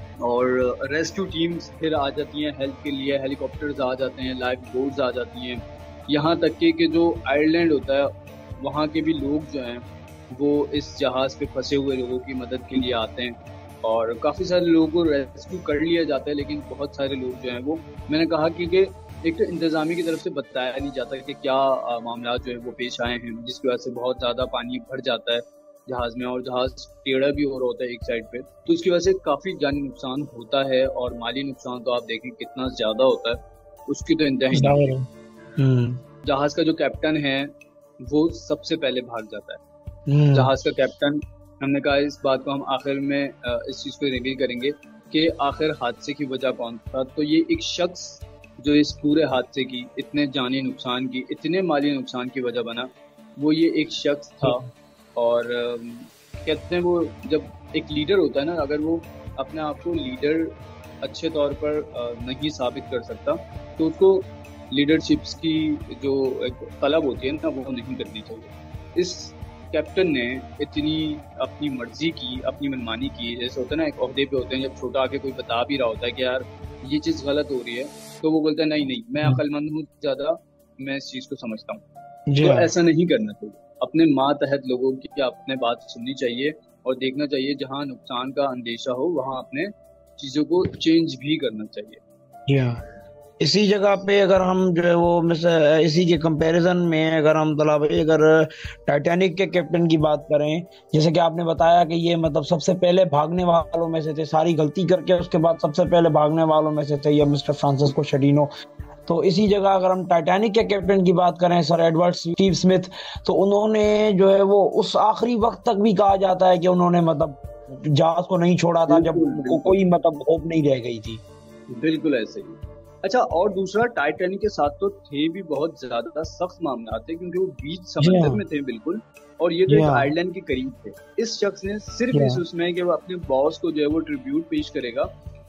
और रेस्क्यू टीम्स फिर आ जाती हैं हेल्प के लिए, हेलीकॉप्टर्स आ जाते हैं, लाइफ बोट्स आ जाती हैं, यहाँ तक कि कि जो आइलैंड होता है वहाँ के भी लोग जो हैं वो इस जहाज़ पे फंसे हुए लोगों की मदद के लिए आते हैं। और काफ़ी सारे लोगों को रेस्क्यू कर लिया जाता है, लेकिन बहुत सारे लोग जो हैं वो, मैंने कहा कि, कि एक तो इंतज़ामिया की तरफ से बताया नहीं जाता कि क्या मामला जो है वो पेश आए हैं, जिसकी वजह से बहुत ज़्यादा पानी भर जाता है जहाज़ में, और जहाज़ टेढ़ा भी हो रहा होता है एक साइड पे, तो उसकी वजह से काफ़ी जानी नुकसान होता है, और माली नुकसान तो आप देखें कितना ज़्यादा होता है, उसकी तो इंतहा नहीं है। जहाज़ का जो कैप्टन है वो सबसे पहले भाग जाता है। जहाज़ का कैप्टन, हमने कहा इस बात को हम आखिर में इस चीज़ को रिवील करेंगे कि आखिर हादसे की वजह कौन था। तो ये एक शख्स जो इस पूरे हादसे की, इतने जानी नुकसान की, इतने माली नुकसान की वजह बना, वो ये एक शख्स था। और कहते हैं वो जब एक लीडर होता है ना, अगर वो अपने आप को लीडर अच्छे तौर पर नहीं साबित कर सकता तो उसको लीडरशिप्स की जो एक तलब होती है ना, वो नहीं करनी चाहिए। इस कैप्टन ने इतनी अपनी मर्जी की, अपनी मनमानी की, जैसे होता है ना एक ओहदे पे होते हैं, जब छोटा आके कोई बता भी रहा होता है कि यार ये चीज़ गलत हो रही है, तो वो बोलता है नहीं नहीं मैं अक्लमंद हूँ ज़्यादा, मैं इस चीज़ को समझता हूँ। तो ऐसा नहीं करना चाहिए। अपने मातहत लोगों की अपने बात सुननी चाहिए और देखना चाहिए जहाँ नुकसान का अंदेशा हो वहाँ अपने चीज़ों को चेंज भी करना चाहिए। इसी जगह पे अगर हम जो है वो इसी के कंपैरिजन में अगर हम तला भाई अगर टाइटैनिक के कैप्टन की बात करें, जैसे कि आपने बताया कि ये मतलब सबसे पहले भागने वालों में से थे, सारी गलती करके उसके बाद सबसे पहले भागने वालों में से थे ये मिस्टर फ्रांसिस्को शेडिनो। तो इसी जगह अगर हम टाइटैनिक के कैप्टन की बात करें सर एडवर्ड स्टीव स्मिथ, तो उन्होंने जो है वो उस आखिरी वक्त तक भी कहा जाता है कि उन्होंने मतलब जहाज को नहीं छोड़ा था जब को, कोई मतलब होप नहीं रह गई थी। बिल्कुल ऐसे ही। अच्छा, और दूसरा टाइटैनिक के साथ तो थे भी बहुत ज्यादा सख्त मामला थे, क्योंकि वो बीच समंदर में थे बिल्कुल, और ये तो एक आइलैंड के करीब थे। इस शख्स ने सिर्फ इस उसमें कि वो अपने बॉस को जो है वो ट्रिब्यूट पेश करेगा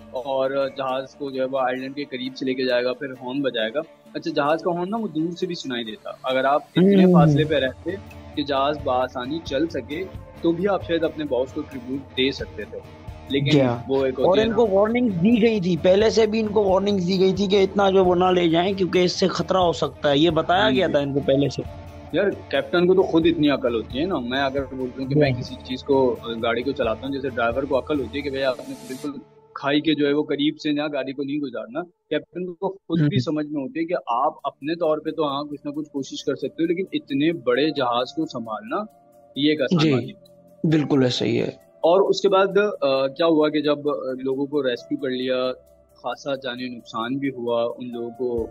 और जहाज को जो है वो आइलैंड के करीब से लेके जाएगा, फिर हॉर्न बजाएगा। अच्छा, जहाज का हॉर्न ना वो दूर से भी सुनाई देता। अगर आप इतने फासले पे रहते कि जहाज बआसानी चल सके तो भी आप शायद अपने बॉस को ट्रिब्यूट दे सकते थे, लेकिन वो एक और इनको वार्निंग्स दी गई थी, पहले से भी इनको वार्निंग्स दी गई थी कि इतना जो वो ना ले जाएं क्योंकि इससे खतरा हो सकता है, ये बताया गया था इनको पहले से। यार कैप्टन को तो खुद इतनी अकल होती है ना, मैं अगर बोलता हूँ कि मैं किसी चीज को गाड़ी को चलाता हूँ, जैसे ड्राइवर को अकल होती है कि भैया आपने बिल्कुल खाई के जो है वो करीब से ना गाड़ी को नहीं गुजारना, कैप्टन को खुद भी समझ में होती है कि आप अपने तौर पे तो हाँ कुछ ना कुछ कोशिश कर सकते हो, लेकिन इतने बड़े जहाज को संभालना ये एक आसान बात नहीं। बिल्कुल ऐसा ही है। और उसके बाद आ, क्या हुआ कि जब लोगों को रेस्क्यू कर लिया, खासा जानी नुकसान भी हुआ, उन लोगों को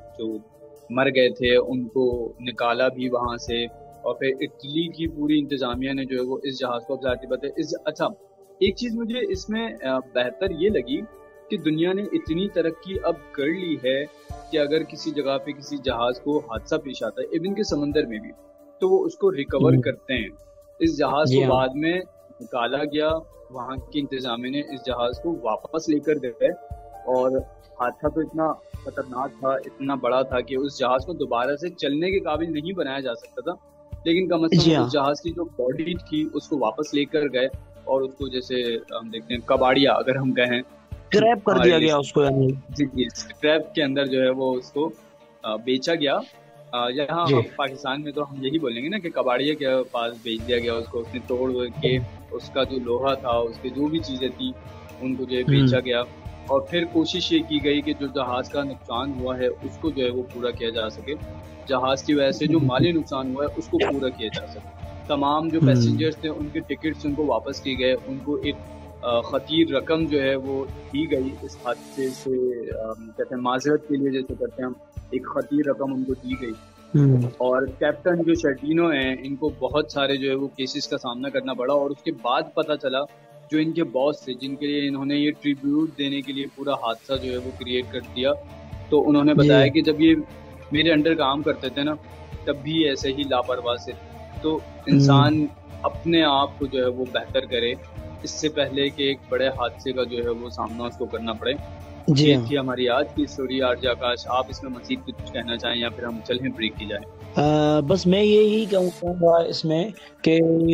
जो मर गए थे उनको निकाला भी वहां से, और फिर इटली की पूरी इंतजामिया ने जो है वो इस जहाज को अफजाती बताया। इस अच्छा एक चीज मुझे इसमें बेहतर ये लगी कि दुनिया ने इतनी तरक्की अब कर ली है कि अगर किसी जगह पे किसी जहाज को हादसा पेश आता है, इवन के समंदर में भी, तो वो उसको रिकवर करते हैं। इस जहाज को बाद में निकाला गया, वहाँ की इंतजामिया ने इस जहाज को वापस लेकर गए, और हादसा तो इतना खतरनाक था, इतना बड़ा था कि उस जहाज को दोबारा से चलने के काबिल नहीं बनाया जा सकता था, लेकिन कम से कम उस जहाज की जो बॉडी थी उसको वापस लेकर गए, और उसको जैसे हम देखते हैं कबाड़िया अगर हम कहें, स्क्रैप कर दिया गया उसको, जी जी स्क्रैप के अंदर जो है वो उसको बेचा गया। यहाँ पाकिस्तान में तो हम यही बोलेंगे ना कि कबाड़िया के पास बेच दिया गया उसको, उसने तोड़ के उसका जो लोहा था, उसके जो भी चीजें थी उनको जो है बेचा गया, और फिर कोशिश ये की गई कि जो जहाज का नुकसान हुआ है उसको जो है वो पूरा किया जा सके, जहाज की वजह से जो माली नुकसान हुआ है उसको पूरा किया जा सके। तमाम जो पैसेंजर्स थे उनके टिकट्स उनको वापस किए गए, उनको एक खतीर रकम जो है वो दी गई इस हादसे से, कहते हैं माजरत के लिए जैसे करते हैं हम, एक खतीर रकम उनको दी गई। और कैप्टन जो शेडिनो हैं इनको बहुत सारे जो है वो केसेस का सामना करना पड़ा, और उसके बाद पता चला जो इनके बॉस थे जिनके लिए इन्होंने ये ट्रिब्यूट देने के लिए पूरा हादसा जो है वो क्रिएट कर दिया, तो उन्होंने बताया कि जब ये मेरे अंडर काम करते थे ना तब भी ऐसे ही लापरवाह से, तो इंसान अपने आप को जो है वो बेहतर करे इससे पहले कि एक बड़े हादसे का जो है वो सामना उसको करना पड़े। ये थी हमारी आज की स्टोरी। आरजे आकाश, आप इसमें मजीद कुछ कहना चाहें या फिर हम चलें ब्रेक की जाए? आ, बस मैं यही कहूँगा इसमें कि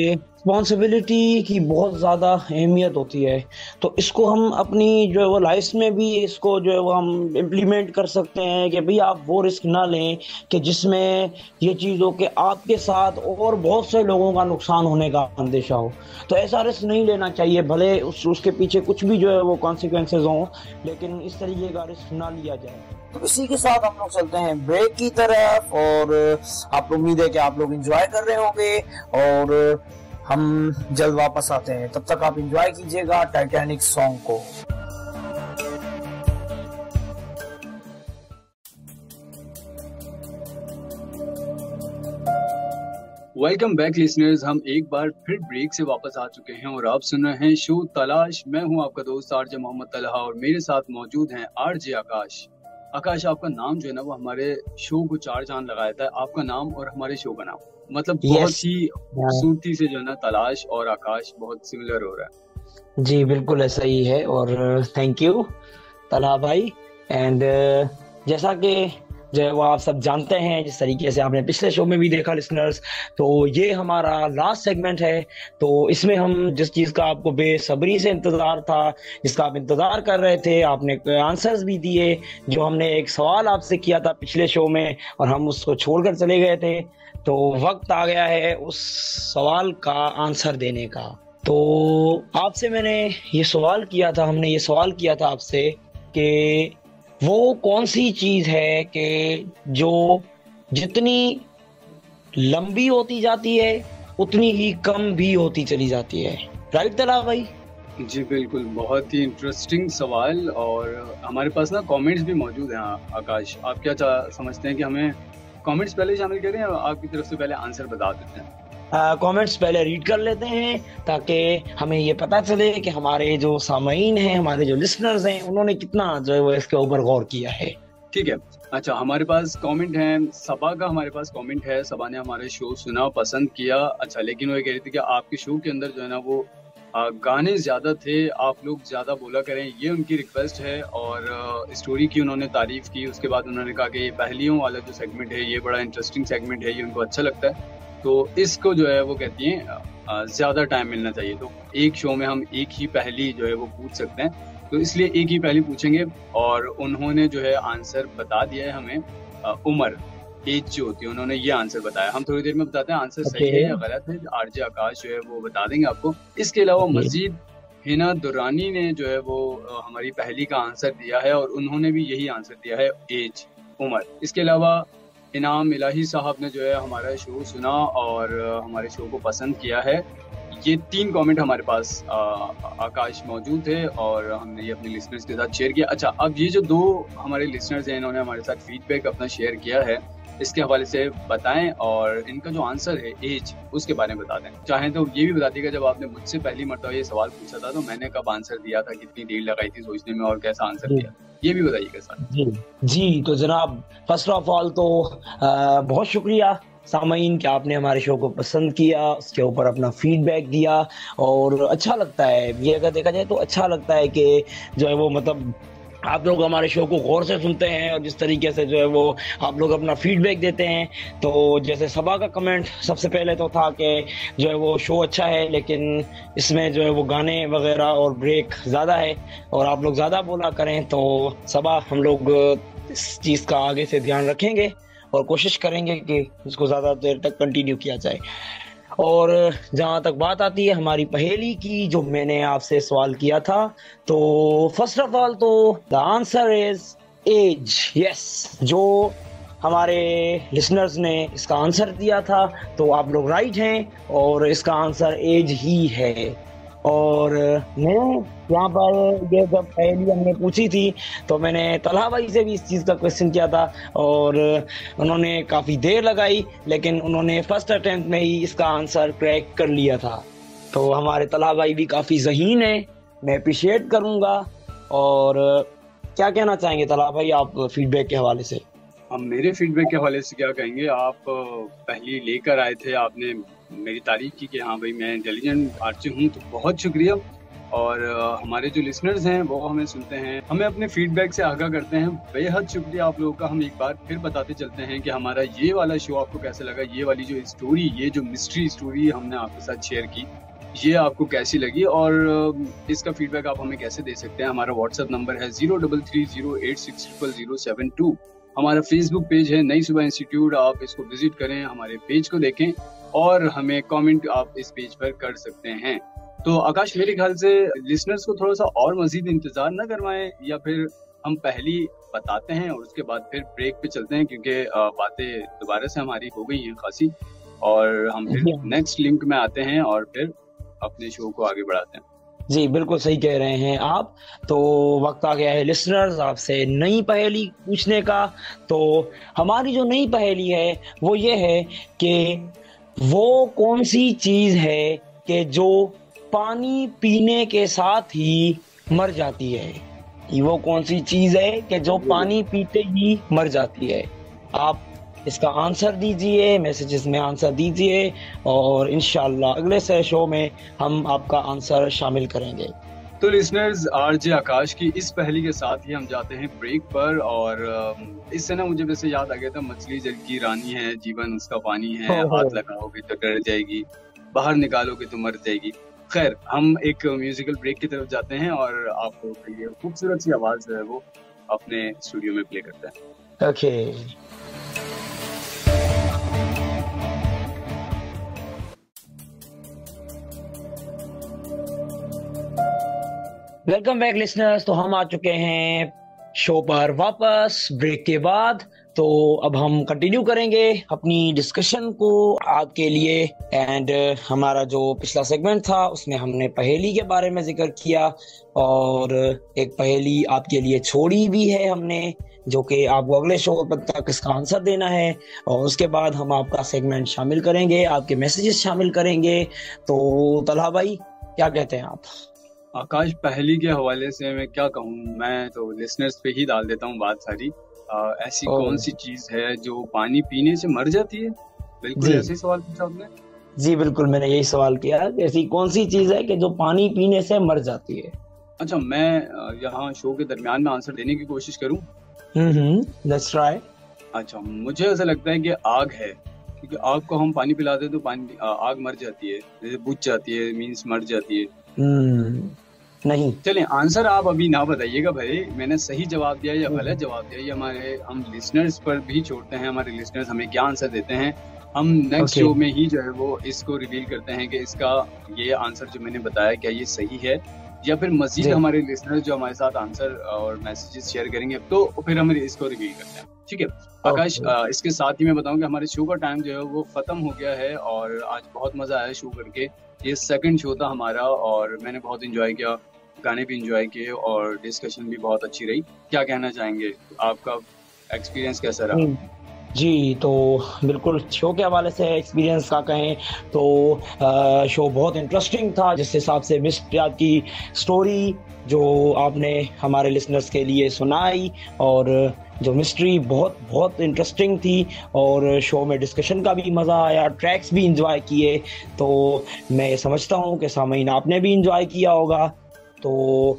रिस्पॉन्सिबिलिटी की बहुत ज़्यादा अहमियत होती है, तो इसको हम अपनी जो है वो लाइफ में भी इसको जो है वो हम इम्प्लीमेंट कर सकते हैं कि भाई आप वो रिस्क ना लें कि जिसमें ये चीज़ हो कि आपके साथ और बहुत से लोगों का नुकसान होने का अंदेशा हो। तो ऐसा रिस्क नहीं लेना चाहिए, भले उस उसके पीछे कुछ भी जो है वो कॉन्सिक्वेंसेज हों, लेकिन इस तरीके का रिस्क ना लिया जाए। तो इसी के साथ हम लोग चलते हैं ब्रेक की तरफ, और आप उम्मीद है कि आप लोग एंजॉय कर रहे होंगे, और हम जल्द वापस आते हैं। तब तक आप एंजॉय कीजिएगा टाइटैनिक सॉन्ग को। वेलकम बैक लिसनर्स, हम एक बार फिर ब्रेक से वापस आ चुके हैं और आप सुन रहे हैं शो तलाश। मैं हूं आपका दोस्त आरजे मोहम्मद तलहा और मेरे साथ मौजूद हैं आरजे आकाश। आकाश, आपका नाम जो है ना वो हमारे शो को चार चांद लगाता है। आपका नाम और हमारे शो का नाम मतलब yes. बहुत ही खूबसूरती से जो है ना तलाश और आकाश बहुत सिमिलर हो रहा है। जी बिल्कुल ऐसा ही है, और थैंक यू तलहा भाई। एंड जैसा कि जो है वो आप सब जानते हैं, जिस तरीके से आपने पिछले शो में भी देखा लिसनर्स, तो ये हमारा लास्ट सेगमेंट है। तो इसमें हम जिस चीज़ का आपको बेसब्री से इंतज़ार था, जिसका आप इंतज़ार कर रहे थे, आपने आंसर्स भी दिए। जो हमने एक सवाल आपसे किया था पिछले शो में और हम उसको छोड़कर चले गए थे, तो वक्त आ गया है उस सवाल का आंसर देने का। तो आपसे मैंने ये सवाल किया था, हमने ये सवाल किया था आपसे कि वो कौन सी चीज़ है कि जो जितनी लंबी होती जाती है उतनी ही कम भी होती चली जाती है। राइट तला भाई? जी बिल्कुल, बहुत ही इंटरेस्टिंग सवाल, और हमारे पास ना कमेंट्स भी मौजूद हैं। आकाश, आप क्या समझते हैं कि हमें कमेंट्स पहले शामिल करें या आपकी तरफ से पहले आंसर बता देते हैं? कमेंट्स uh, पहले रीड कर लेते हैं ताकि हमें ये पता चले कि हमारे जो सामीन हैं, हमारे जो लिसनर्स हैं, उन्होंने कितना जो है वो इसके ऊपर गौर किया है। ठीक है, अच्छा, हमारे पास कमेंट है सबा का। हमारे पास कमेंट है, सबा ने हमारे शो सुना, पसंद किया। अच्छा, लेकिन वो ये कह रही थी कि आपके शो के अंदर जो है ना वो आ, गाने ज़्यादा थे, आप लोग ज़्यादा बोला करें, ये उनकी रिक्वेस्ट है। और आ, स्टोरी की उन्होंने तारीफ़ की। उसके बाद उन्होंने कहा कि ये पहेलियों वाला जो सेगमेंट है ये बड़ा इंटरेस्टिंग सेगमेंट है, ये उनको अच्छा लगता है। तो इसको जो है वो कहती हैं ज़्यादा टाइम मिलना चाहिए। तो एक शो में हम एक ही पहेली जो है वो पूछ सकते हैं, तो इसलिए एक ही पहेली पूछेंगे। और उन्होंने जो है आंसर बता दिया है हमें, उम्र, एज जो होती है, उन्होंने ये आंसर बताया। हम थोड़ी देर में बताते हैं आंसर सही है या गलत है। आरजे आकाश जो है वो बता देंगे आपको। इसके अलावा मजीद हिना दुरानी ने जो है वो हमारी पहेली का आंसर दिया है और उन्होंने भी यही आंसर दिया है, एज, उम्र। इसके अलावा इनाम इलाही साहब ने जो है हमारा शो सुना और हमारे शो को पसंद किया है। ये तीन कमेंट हमारे पास आ, आकाश मौजूद थे और हमने ये अपने लिसनर्स के साथ शेयर किया। अच्छा, अब ये जो दो हमारे लिसनर्स हैं, इन्होंने हमारे साथ फीडबैक अपना शेयर किया है, इसके हवाले से बताएं और इनका जो आंसर है एज, उसके बारे में बता दें। चाहें तो ये भी बता दीजिएगा, जब आपने मुझसे पहली मरतबा ये सवाल पूछा था तो मैंने कब आंसर दिया था, कितनी देर लगाई थी सोचने में और कैसा आंसर दिया, ये भी बताइएगा सर। जी जी तो जनाब, फर्स्ट ऑफ ऑल तो आ, बहुत शुक्रिया सामीन कि आपने हमारे शो को पसंद किया, उसके ऊपर अपना फीडबैक दिया। और अच्छा लगता है ये, अगर देखा जाए तो अच्छा लगता है कि जो है वो मतलब आप लोग हमारे शो को गौर से सुनते हैं और जिस तरीके से जो है वो आप लोग अपना फीडबैक देते हैं। तो जैसे सबा का कमेंट सबसे पहले तो था कि जो है वो शो अच्छा है, लेकिन इसमें जो है वो गाने वगैरह और ब्रेक ज़्यादा है और आप लोग ज़्यादा बोला करें। तो सबा, हम लोग इस चीज़ का आगे से ध्यान रखेंगे और कोशिश करेंगे कि इसको ज़्यादा देर तक कंटिन्यू किया जाए। और जहाँ तक बात आती है हमारी पहेली की, जो मैंने आपसे सवाल किया था, तो फर्स्ट ऑफ ऑल तो the answer is age. Yes, जो हमारे लिसनर्स ने इसका आंसर दिया था तो आप लोग राइट हैं और इसका आंसर एज ही है। और मैं यहाँ पर ये जब पहली हमने पूछी थी तो मैंने तलहा भाई से भी इस चीज़ का क्वेश्चन किया था और उन्होंने काफ़ी देर लगाई, लेकिन उन्होंने फर्स्ट अटेम्प्ट में ही इसका आंसर क्रैक कर लिया था। तो हमारे तलहा भाई भी काफ़ी ज़हीन है, मैं अप्रिशिएट करूँगा। और क्या कहना चाहेंगे तलहा भाई आप फीडबैक के हवाले से? हम मेरे फीडबैक के हवाले से क्या कहेंगे, आप पहली लेकर आए थे, आपने मेरी तारीफ की कि हाँ भाई मैं इंटेलिजेंट आर्ची हूँ, तो बहुत शुक्रिया। और हमारे जो लिसनर्स हैं वो हमें सुनते हैं, हमें अपने फीडबैक से आगाह करते हैं। बेहद शुक्रिया आप लोगों का। हम एक बार फिर बताते चलते हैं कि हमारा ये वाला शो आपको कैसा लगा, ये वाली जो स्टोरी, ये जो मिस्ट्री स्टोरी हमने आपके साथ शेयर की, ये आपको कैसी लगी और इसका फीडबैक आप हमें कैसे दे सकते हैं। हमारा व्हाट्सएप नंबर है zero double three zero eight six triple zero seven two. हमारा फेसबुक पेज है नई सुबह इंस्टीट्यूट, आप इसको विजिट करें, हमारे पेज को देखें और हमें कमेंट आप इस पेज पर कर सकते हैं। तो आकाश, मेरे ख्याल से लिसनर्स को थोड़ा सा और मजीद इंतजार न करवाएं, या फिर हम पहली बताते हैं और उसके बाद फिर ब्रेक पे चलते हैं, क्योंकि बातें दोबारा से हमारी हो गई हैं खासी, और हम फिर नेक्स्ट लिंक में आते हैं और फिर अपने शो को आगे बढ़ाते हैं। जी बिल्कुल सही कह रहे हैं आप। तो वक्त आ गया है लिसनर्स आपसे नई पहेली पूछने का। तो हमारी जो नई पहेली है वो ये है कि वो कौन सी चीज है कि जो पानी पीने के साथ ही मर जाती है। वो कौन सी चीज है कि जो पानी पीते ही मर जाती है। आप इसका आंसर दीजिए, मैसेजेस में आंसर दीजिए और इंशाल्लाह अगले से शो में हम आपका आंसर शामिल करेंगे। तो लिसनर्स, आरजे आकाश की इस पहेली के साथ ही हम जाते हैं ब्रेक पर। और इससे ना मुझे वैसे याद आ गया था, मछली जल की रानी है, जीवन उसका पानी है, हाथ लगाओगे तो डर जाएगी, बाहर निकालोगे तो मर जाएगी। खैर, हम एक म्यूजिकल ब्रेक की तरफ जाते हैं और आपको ये खूबसूरत सी आवाज जो है वो अपने स्टूडियो में प्ले करते हैं। Okay welcome back listeners. तो हम आ चुके हैं शो पर वापस ब्रेक के बाद। तो अब हम कंटिन्यू करेंगे अपनी डिस्कशन को आपके लिए। एंड हमारा जो पिछला सेगमेंट था उसमें हमने पहेली के बारे में जिक्र किया और एक पहेली आपके लिए छोड़ी भी है हमने, जो कि आपको अगले शो तक इसका आंसर देना है। और उसके बाद हम आपका सेगमेंट शामिल करेंगे, आपके मैसेजेस शामिल करेंगे। तो तलहा भाई क्या कहते हैं आप? आकाश, पहेली के हवाले से मैं क्या कहूँ, मैं तो लिसनर्स पे ही डाल देता हूँ बात सारी। आ, ऐसी कौन सी चीज है जो पानी पीने से मर जाती है? बिल्कुल ऐसे सवाल पूछा आपने। जी बिल्कुल, मैंने यही सवाल किया, ऐसी कौन सी चीज है कि जो पानी पीने से मर जाती है। अच्छा, मैं यहाँ शो के दरमियान में आंसर देने की कोशिश करूँ? Hmm, let's try. अच्छा, मुझे ऐसा लगता है कि आग है, क्योंकि आग को हम पानी पिलाते हैं तो पानी आग मर जाती है, जैसे बुझ जाती है, मीन्स मर जाती है। हम्म, नहीं। चलिए, आंसर आप अभी ना बताइएगा भाई, मैंने सही जवाब दिया या गलत जवाब दिया, ये हमारे हम लिसनर्स पर भी छोड़ते हैं। हमारे लिसनर्स हमें क्या आंसर देते हैं, हम नेक्स्ट शो में ही जो है वो इसको रिवील करते हैं कि इसका ये आंसर जो मैंने बताया क्या ये सही है, या फिर मजीद हमारे लिसनर्स जो हमारे साथ आंसर और मैसेजेस शेयर करेंगे तो फिर हम इसको रिवील करते हैं। ठीक है आकाश, इसके साथ ही मैं बताऊं कि हमारे शो का टाइम जो है वो खत्म हो गया है और आज बहुत मजा आया शो करके। ये सेकंड शो था हमारा और मैंने बहुत एंजॉय किया, गाने भी एंजॉय किए और डिस्कशन भी बहुत अच्छी रही। क्या कहना चाहेंगे, आपका एक्सपीरियंस कैसा रहा? जी, तो बिल्कुल शो के हवाले से एक्सपीरियंस का कहें तो आ, शो बहुत इंटरेस्टिंग था, जिस हिसाब से मिस्ट्री की स्टोरी जो आपने हमारे लिसनर्स के लिए सुनाई, और जो मिस्ट्री बहुत बहुत इंटरेस्टिंग थी और शो में डिस्कशन का भी मज़ा आया, ट्रैक्स भी इंजॉय किए। तो मैं समझता हूँ कि सामीन आपने भी इंजॉय किया होगा। तो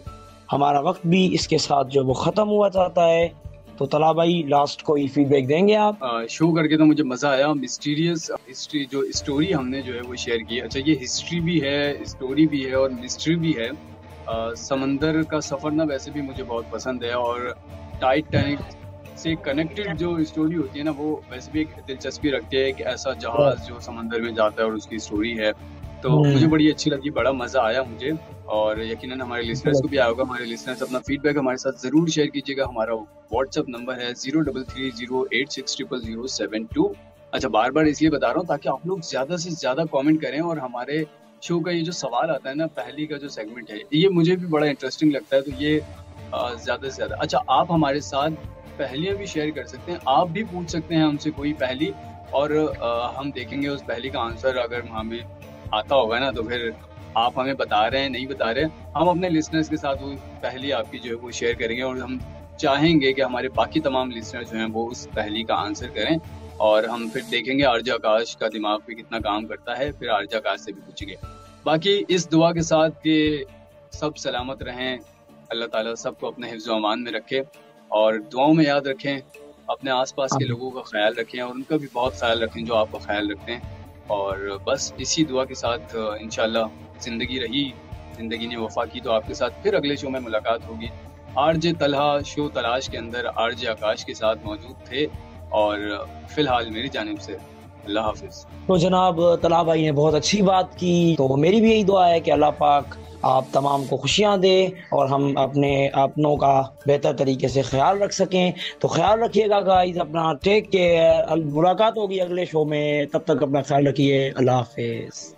हमारा वक्त भी इसके साथ जो वो ख़त्म हुआ जाता है। तो तला भाई, लास्ट कोई फीडबैक देंगे आप? आ, शो करके तो मुझे मज़ा आया। मिस्टीरियस हिस्ट्री जो स्टोरी हमने जो है वो शेयर की। अच्छा, ये हिस्ट्री भी है, स्टोरी भी है और मिस्ट्री भी है। आ, समंदर का सफ़र ना वैसे भी मुझे बहुत पसंद है और टाइटैनिक से कनेक्टेड जो स्टोरी होती है ना वो वैसे भी एक दिलचस्पी रखती है कि ऐसा जहाज जो समंदर में जाता है और उसकी स्टोरी है। तो मुझे बड़ी अच्छी लगी, बड़ा मज़ा आया मुझे और यकीनन हमारे लिसनर्स को भी आया होगा। हमारे लिसनर्स अपना फीडबैक हमारे साथ ज़रूर शेयर कीजिएगा। हमारा व्हाट्सएप नंबर है zero double three zero eight six triple zero seven two. अच्छा, बार बार इसलिए बता रहा हूँ ताकि आप लोग ज़्यादा से ज़्यादा कमेंट करें और हमारे शो का ये जो सवाल आता है ना, पहली का जो सेगमेंट है, ये मुझे भी बड़ा इंटरेस्टिंग लगता है। तो ये ज़्यादा से ज़्यादा अच्छा, आप हमारे साथ पहेलियाँ भी शेयर कर सकते हैं, आप भी पूछ सकते हैं हमसे कोई पहेली और आ, हम देखेंगे उस पहेली का आंसर अगर हमें आता होगा ना तो फिर आप हमें बता रहे हैं नहीं बता रहे, हम अपने लिसनर्स के साथ वो पहेली आपकी जो है वो शेयर करेंगे और हम चाहेंगे कि हमारे बाकी तमाम लिसनर्स जो हैं वो उस पहेली का आंसर करें और हम फिर देखेंगे आरजे आकाश का दिमाग पे कितना काम करता है, फिर आरजे आकाश से भी पूछेंगे। बाकी इस दुआ के साथ कि सब सलामत रहें, अल्लाह ताला सबको अपने हिफ्ज़ व अमान में रखे और दुआओं में याद रखें, अपने आसपास के लोगों का ख्याल रखें और उनका भी बहुत ख्याल रखें जो आपका ख्याल रखते हैं। और बस इसी दुआ के साथ इंशाल्लाह ज़िंदगी रही, ज़िंदगी ने वफ़ा की तो आपके साथ फिर अगले शो में मुलाकात होगी। आरजे तलहा शो तलाश के अंदर आरजे आकाश के साथ मौजूद थे और फ़िलहाल मेरी जानिब से अल्लाह हाफ़िज़। तो जनाब तलहा भाई ने बहुत अच्छी बात की, तो मेरी भी यही दुआ है कि अल्लाह पाक आप तमाम को खुशियाँ दे और हम अपने अपनों का बेहतर तरीके से ख्याल रख सकें। तो ख्याल रखिएगा गाइस, अपना टेक केयर, मुलाकात होगी अगले शो में, तब तक अपना ख्याल रखिए, अल्लाह हाफ़िज़।